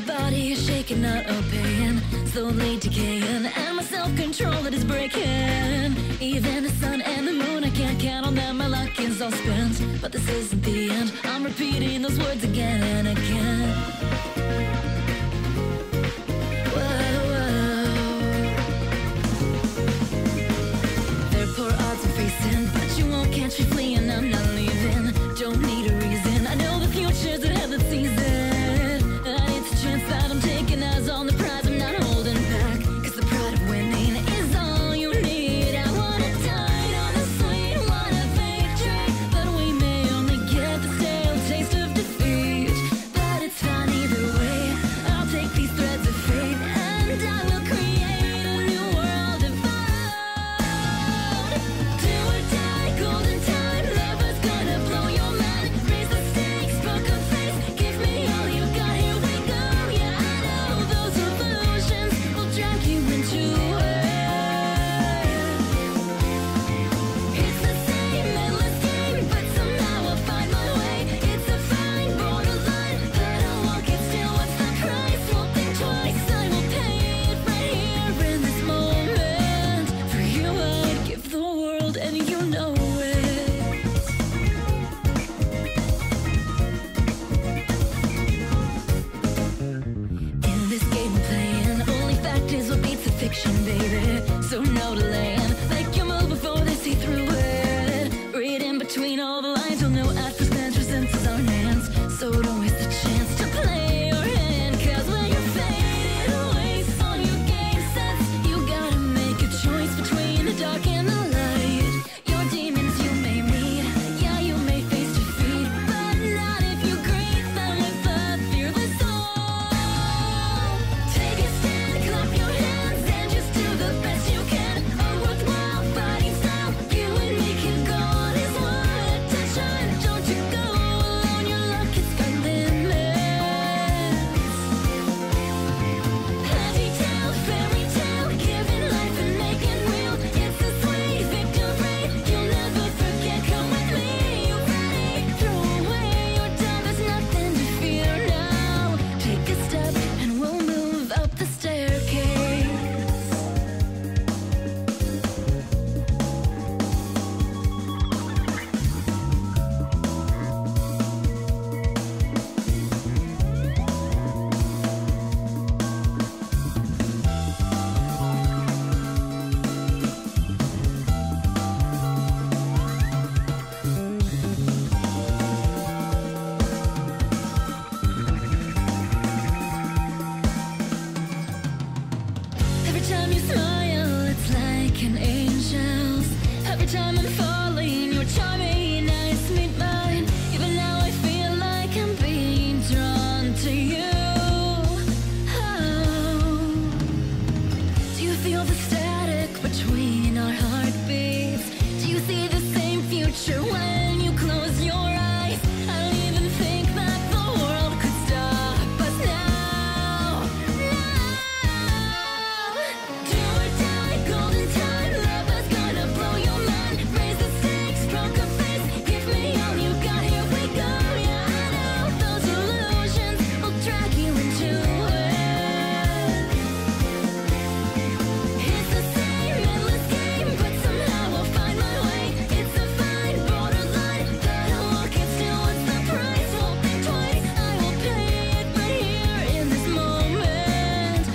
body is shaking, not obeying, slowly decaying, and my self-control that is breaking. Even the sun and the moon, I can't count on them, my luck is all spent. But this isn't the end, I'm repeating those words again and again. Whoa, whoa. There are poor odds I'm facing, but you won't catch me fleeing, I'm not leaving. Don't need a reason, I know the future's ahead that sees it. And it's a chance that I'm taking, eyes on the prize, I'm not holding back. Cause the pride of winning is all you need. I wanna dine on the sweet wine of victory, but we may only get the stale taste of defeat. But it's fine either way, I'll take these threads of fate, and I will create a new world of our own. Do or die, golden time, lover's gonna blow your mind. Raise the stakes, poker face, give me all you got, here we go. Yeah, I know those illusions will drag you into it. It's the same endless game, but somehow I'll find my way. It's a fine borderline, but I'll walk it still. What's the price? Won't think twice, I will pay it right here in this moment. For you I'd give the world, and you know it. In this game we're playing, only fact is what beats the fiction, baby. So no delaying, make your move before they see through it. Read in between all the lines, you'll know at first glance your senses are enhanced. So don't waste the chance to play your hand, cause when you're faded away on your game sets, you gotta make a choice between the dark and the light. Your demons you may meet, yeah you may face defeat, but not if you greet them with a fearless soul. Take a stand, clap your hands, and just do the best you can. A worthwhile fighting style, you and me can go on as one. Attention, don't you go alone, your luck it's got limits. Happy tale, fairy tale, giving life and making real. It's a sweet victory, you'll never forget. Come with me, you ready? Throw away your time, there's nothing to fear now. Take a step and we'll move up the staircase. Every time you smile, it's like an angel's. Every time I'm falling, you're charming, eyes meet mine. Even now I feel like I'm being drawn to you. Oh. Do you feel the static between our heartbeats? Do you see the same future when you close your eyes? I don't even think that the world could stop us now. Do or die, golden time, lover's gonna blow your mind. Raise the stakes, poker face, give me all you got, here we go. Yeah, I know those illusions will drag you into it. It's the same endless game, but somehow I'll find my way. It's a fine borderline, but I'll walk it still. What's the price? Won't think twice, I will pay it right here in this moment.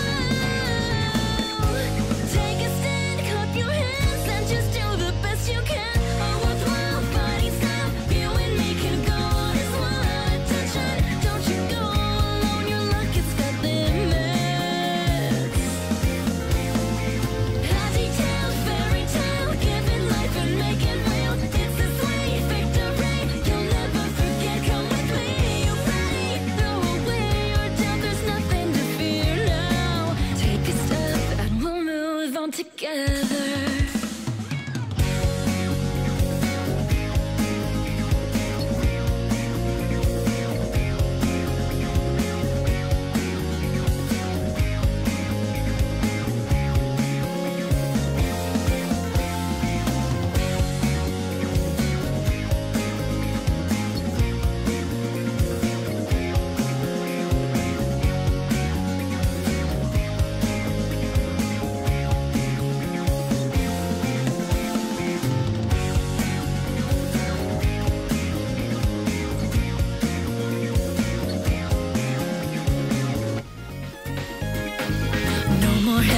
Whoa. Take a stand, clap your hands, and just do the best you can. A worthwhile fighting style, you and me can go on as one. Attention, don't you go alone, your luck it's got limits. Happy tale, fairy tale, giving life and making real. It's a sweet victory, you'll never forget. Come with me, you ready? Throw away your doubt, there's nothing to fear now. Take a step and we'll move on together.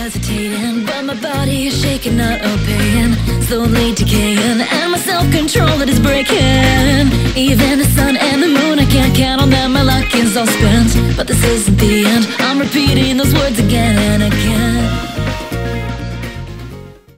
hesitating, but my body is shaking, not obeying, slowly decaying, and my self-control it is breaking. Even the sun and the moon, I can't count on them, my luck is all spent. But this isn't the end, I'm repeating those words again and again.